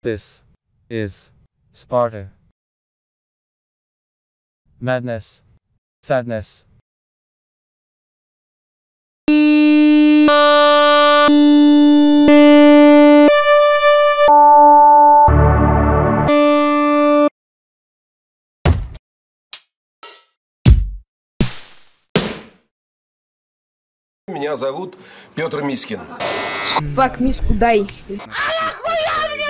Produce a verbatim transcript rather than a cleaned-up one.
This is Sparta. Madness. Sadness. Меня зовут Петр Мискин. Фак, миску дай. Охуя,